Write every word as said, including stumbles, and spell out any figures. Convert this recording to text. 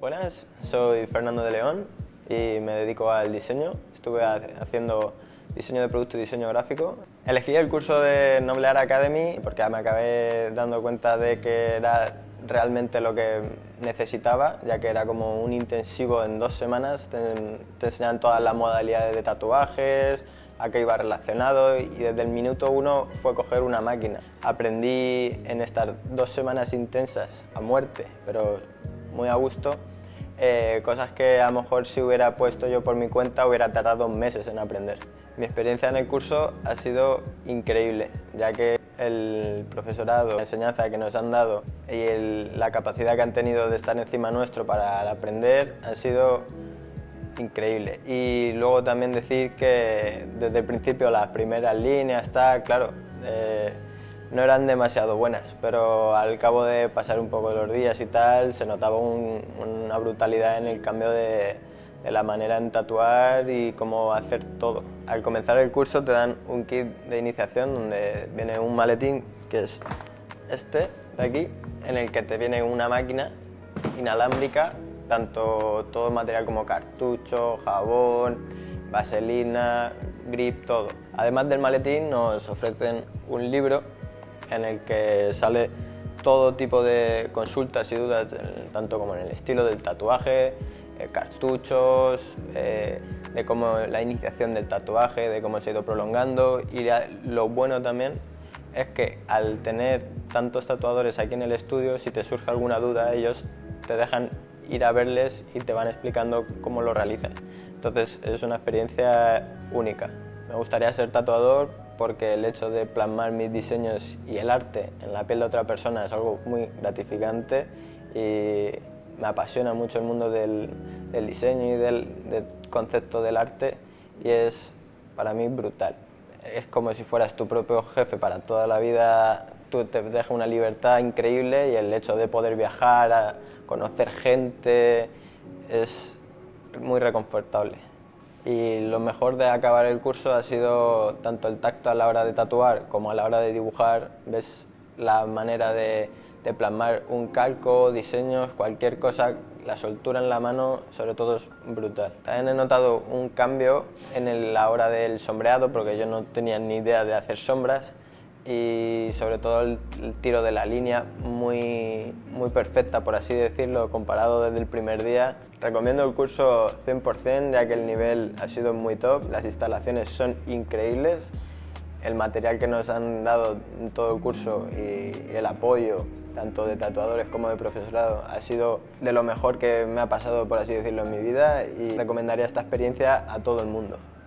Buenas, soy Fernando de León y me dedico al diseño. Estuve haciendo diseño de producto y diseño gráfico. Elegí el curso de Noble Art Academy porque me acabé dando cuenta de que era realmente lo que necesitaba, ya que era como un intensivo en dos semanas. Te, te enseñan todas las modalidades de tatuajes, a qué iba relacionado, y desde el minuto uno fue coger una máquina. Aprendí en estas dos semanas intensas a muerte, pero muy a gusto, eh, cosas que a lo mejor si hubiera puesto yo por mi cuenta hubiera tardado meses en aprender. Mi experiencia en el curso ha sido increíble, ya que el profesorado, la enseñanza que nos han dado y el, la capacidad que han tenido de estar encima nuestro para aprender han sido increíble. Y luego también decir que desde el principio las primeras líneas, está claro, eh, no eran demasiado buenas, pero al cabo de pasar un poco los días y tal, se notaba un, una brutalidad en el cambio de, de la manera en tatuar y cómo hacer todo. Al comenzar el curso te dan un kit de iniciación donde viene un maletín, que es este de aquí, en el que te viene una máquina inalámbrica, tanto todo material como cartucho, jabón, vaselina, grip, todo. Además del maletín nos ofrecen un libro en el que sale todo tipo de consultas y dudas, tanto como en el estilo del tatuaje, eh, cartuchos, eh, de cómo la iniciación del tatuaje, de cómo se ha ido prolongando. Y lo bueno también es que al tener tantos tatuadores aquí en el estudio, si te surge alguna duda, ellos te dejan ir a verles y te van explicando cómo lo realizan. Entonces es una experiencia única. Me gustaría ser tatuador porque el hecho de plasmar mis diseños y el arte en la piel de otra persona es algo muy gratificante y me apasiona mucho el mundo del, del diseño y del, del concepto del arte, y es para mí brutal. Es como si fueras tu propio jefe para toda la vida. Tú te dejas una libertad increíble y el hecho de poder viajar, a conocer gente, es muy reconfortable. Y lo mejor de acabar el curso ha sido tanto el tacto a la hora de tatuar como a la hora de dibujar. Ves la manera de, de plasmar un calco, diseños, cualquier cosa, la soltura en la mano, sobre todo, es brutal. También he notado un cambio en el, la hora del sombreado, porque yo no tenía ni idea de hacer sombras, y sobre todo el, el tiro de la línea muy, muy perfecta, por así decirlo, comparado desde el primer día. Recomiendo el curso cien por cien, ya que el nivel ha sido muy top, las instalaciones son increíbles, el material que nos han dado en todo el curso y, y el apoyo, tanto de tatuadores como de profesorado, ha sido de lo mejor que me ha pasado, por así decirlo, en mi vida, y recomendaría esta experiencia a todo el mundo.